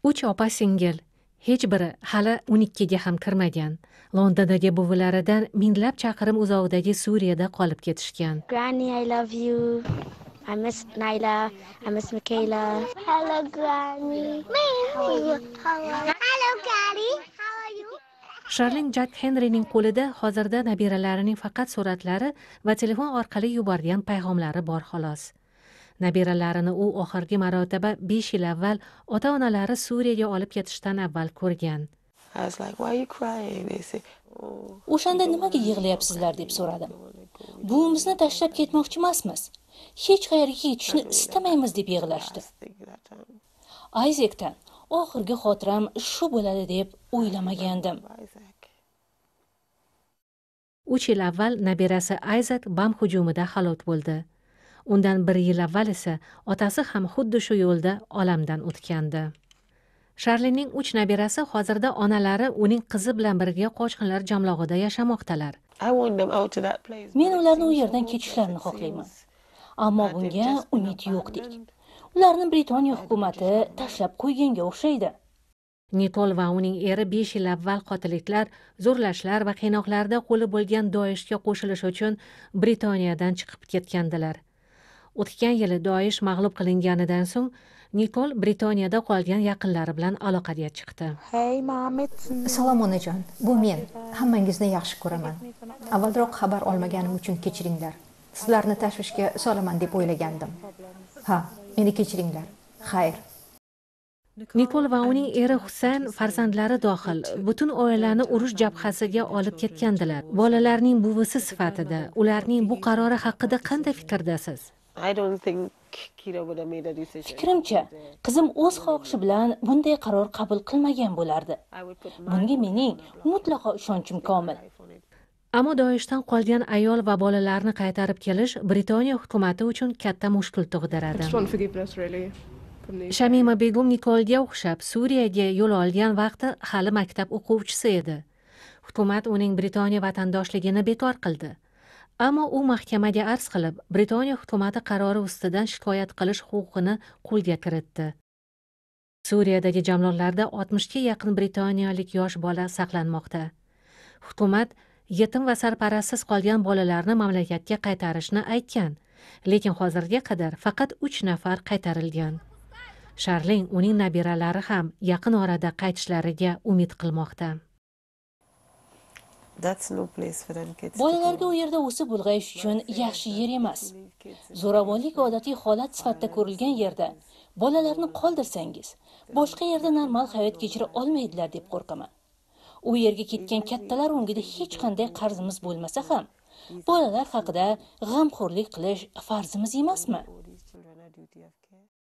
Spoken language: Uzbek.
3 opa-singil, hech biri hali 12 ga ham kirmagan. Londondagi buvilaridan minglab chaqirim uzoqdagi Suriyada qolib ketishgan. Granny, I love you. I miss Naila. I miss Michaela. Hello, Granny. Hello, Daddy. How are you? Sharling Jack Henryning qo'lida hozirda nabiralarining faqat suratlari va telefon orqali yuborgan payg'amlari bor xolos. Nabiralarini u oxirgi marotaba 5 yil avval ota-onalari Suriyaga olib ketishdan avval ko'rgan. O'shanda nimaga yig'layapsizlar deb so'radim. Buvimizni tashlab ketmoqchi emasmiz. Hech qayerga ketishni istamaymiz deb yig'lashdi. Isaacdan oxirgi xotiram shu bo'ladi deb o'ylamagandim. 3 yil avval nabirasi Isaac bom hujumida halok bo'ldi. Undan 1 yil avval esa otasi ham xuddi shu yo'lda olamdan o'tgandi. Sharlinning 3 nabirasi hozirda onalari uning qizi bilan birga qochqinlar jamlog'ida yashamoqdalar. Men ularni u yerdan ketishlarini xohlayman. Ammo bunga umid yo'qdek. Ularni Britaniya hukumati tashlab qo'yganga o'xshaydi. Nikol va uning eri 5 yil avval qotilliklar, zo'rlashlar va qiynoqlarda qo'li bo'lgan Doishga qo'shilish uchun Britaniyadan chiqib ketgandilar. O'tgan yili Doish mag'lub qilinganidan so'ng Nikol Britaniyada qolgan yaqinlari bilan aloqaga chiqdi. Hey, Mom, it's Salom onajon, bu men. Hammangizni yaxshi ko'raman. Avvalroq xabar olmaganim uchun kechiringlar. Sizlarni tashvishga solaman deb o'ylagandim. Ha, meni kechiringlar. Xayr. Nikol va uning eri Husayn farzandlari dohil butun oilani urush jabhasiga olib ketgandilar. Bolalarning buvisi sifatida ularning bu qarori haqida qanday fikrdasiz? Fikrimcha, qizim o'z xohishi bilan bunday qaror qabul qilmagan bo'lardi. Bunga mening mutlaqo ishonchim komil. Ammo Doishdan qolgan ayol va bolalarni qaytarib kelish Britaniya hukumati uchun katta mushkul tug'diradi. Shamima Begum Nikolga o'xshab Suriyaga yo'l olgan vaqti hali maktab o'quvchisi edi. Hukumat uning Britaniya vatandoshligini bekor qildi. Ammo u mahkamaga arz qilib, Britaniya hukumati qarori ustidan shikoyat qilish huquqini qo'lga kiritdi. Suriyadagi jamlonlarda 60 ga yaqin britaniyalik yosh bola saqlanmoqda. Hukumat yetim va sarparazsiz qolgan bolalarni mamlakatga qaytarishni aytgan, lekin hozirga qadar faqat 3 nafar qaytarilgan. Sharling uning nabiralari ham yaqin orada qaytishlariga umid qilmoqda. Bolalarga u yerda o'sib ulg'ayish uchun yaxshi yer emas. Zo'ravonlik odatiy holat sifatida ko'rilgan yerda bolalarni qoldirsangiz, boshqa yerda normal hayot kechira olmaydilar deb qo'rqaman. U yerga ketgan kattalar ongida hech qanday qarzimiz bo'lmasa ham, bolalar haqida g'amxo'rlik qilish farzimiz emasmi?